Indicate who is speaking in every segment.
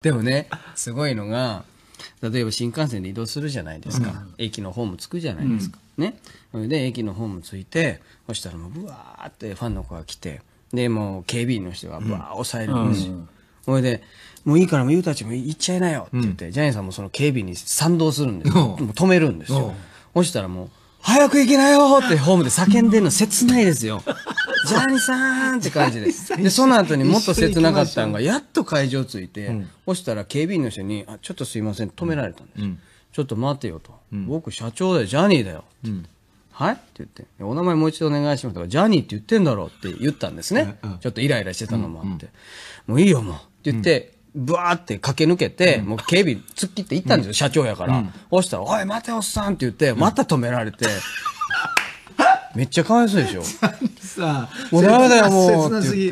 Speaker 1: でもね、すごいのが、例えば新幹線で移動するじゃないですか。駅のホーム着くじゃないですか。ね。で、駅のホーム着いて、そしたらもうブワーってファンの子が来て、で、もう警備員の人がブワー抑えるんですよ。それで、もういいからもうユウたちも行っちゃいなよって言って、ジャニーさんもその警備員に賛同するんですよ。もう止めるんですよ。そしたらもう、早く行きなよってホームで叫んでるの切ないですよ。ジャニーさんって感じで。で、その後にもっと切なかったのが、やっと会場着いて、そしたら警備員の人に、ちょっとすいません、止められたんですよ。ちょっと待てよと。僕社長だよ、ジャニーだよ。はいって言って、お名前もう一度お願いしますとか、ジャニーって言ってんだろうって言ったんですね。ちょっとイライラしてたのもあって。もういいよもうって言って、ブワーって駆け抜けて、もう警備突っ切って行ったんですよ、社長やから。そしたら、おい待ておっさんって言って、また止められて、めっちゃかわいそうでしょ。
Speaker 2: さあ、
Speaker 1: もうダメだよもうって言って。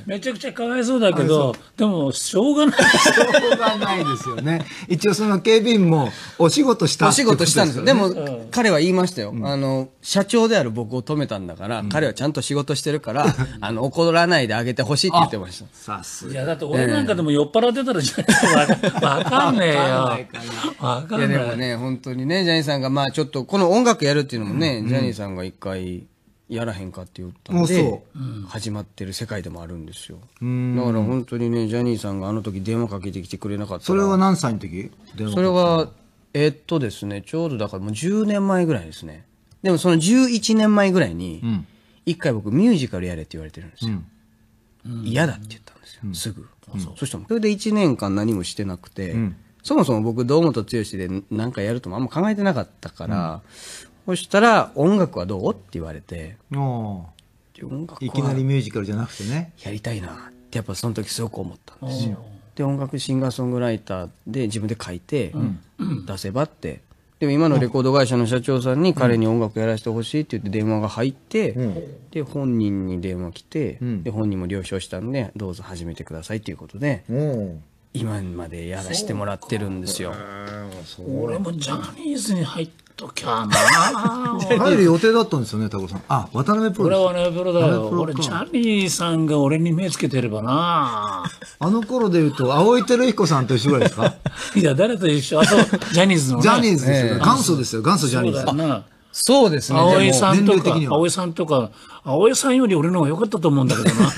Speaker 3: めちゃくちゃかわいそうだけど、でもしょうがない。
Speaker 2: しょうがないですよね。一応その警備員もお仕事した
Speaker 1: お仕事したんですよ。でも、彼は言いましたよ。社長である僕を止めたんだから、彼はちゃんと仕事してるから、怒らないであげてほしいって言ってました。
Speaker 2: さすが。
Speaker 3: いや、だって俺なんかでも酔っ払ってたらじゃわかんねえよ。わかんない。
Speaker 1: いや、でもね、本当にね、ジャニーさんが、まあちょっと、この音楽やるっていうのもね、ジャニーさんが一回、やらへんかって言ったんで、始まってる世界でもあるんですよ。だから本当にね、ジャニーさんがあの時電話かけてきてくれなかったら。
Speaker 2: それは何歳の時？
Speaker 1: それは、ですね、ちょうどだからもう10年前ぐらいですね。でもその11年前ぐらいに、一回僕ミュージカルやれって言われてるんですよ。嫌だって言ったんですよ、すぐ。そしたら、それで1年間何もしてなくて、そもそも僕、堂本剛で何かやるともあんま考えてなかったから、そしたら、音楽はどうって言われて、音楽
Speaker 2: いきなりミュージカルじゃなくてね。
Speaker 1: やりたいなってやっぱその時すごく思ったんですよ。で、音楽シンガーソングライターで自分で書いて出せばって。でも今のレコード会社の社長さんに彼に音楽やらせてほしいって言って電話が入って、で、本人に電話来て、で、本人も了承したんで、どうぞ始めてくださいっていうことで、今までやらせてもらってるんですよ。
Speaker 3: 俺もジャニーズに入っときゃな。
Speaker 2: 入る予定だったんですよね、タコさん。あ、渡辺プロです。
Speaker 3: 俺は渡辺プロだよ。俺、ジャニーさんが俺に目つけてればな。
Speaker 2: あの頃で言うと、青井輝彦さんと一緒ぐらいですか？
Speaker 3: いや、誰と一緒？あと、ジャニーズのね。
Speaker 2: ジャニーズですよ。元祖ですよ、元祖ジャニーズ。
Speaker 3: そうだよな。
Speaker 1: そうですね。
Speaker 3: 青井さんとか、
Speaker 2: 年齢的には
Speaker 3: 青井さんとか、青井さんより俺の方が良かったと思うんだけどな。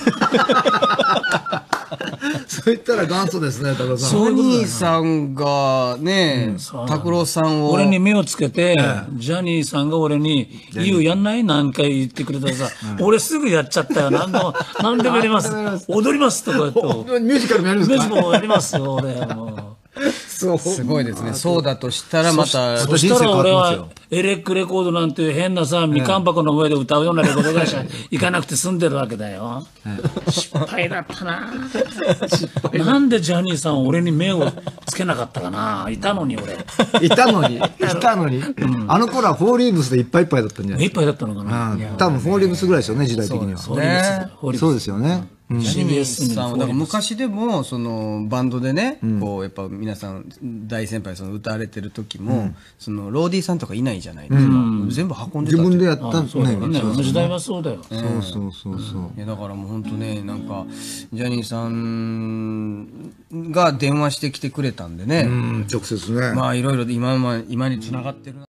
Speaker 2: そう言ったら元祖ですね、タコさん。
Speaker 1: ソニーさんがね、拓郎さんを。
Speaker 3: 俺に目をつけて、ジャニーさんが俺に、いいよ、やんない？何回言ってくれたらさ、俺すぐやっちゃったよ。何でもやります。踊りますとか言って。
Speaker 2: ミュージカルもやるんですか？
Speaker 3: ミュージカルもやりますよ、俺。
Speaker 1: すごいですね。そうだとしたらまた。
Speaker 3: そしたら俺はエレックレコードなんていう変なさ、みかん箱の上で歌うようなレコード会社行かなくて済んでるわけだよ。失敗だったな。なんでジャニーさん俺に目をつけなかったかな。いたのに俺。
Speaker 2: いたのに。あの頃はフォーリーブスでいっぱいいっぱいだったんじゃない
Speaker 3: いっぱいだったのかな。
Speaker 2: 多分フォーリーブスぐらいですよね、時代的には。そうですよね。
Speaker 1: ジャニーさんはだから昔でもそのバンドでね、こうやっぱ皆さん大先輩その歌われてる時も、そのローディーさんとかいないじゃないですか。全部運んでた。
Speaker 2: 自分でやったんですね。
Speaker 3: 時代はそうだよ。
Speaker 2: そう。
Speaker 1: いやだからもう本当ね、なんかジャニーさんが電話してきてくれたんでね。
Speaker 2: 直接ね。
Speaker 1: まあいろいろ今に繋がってる。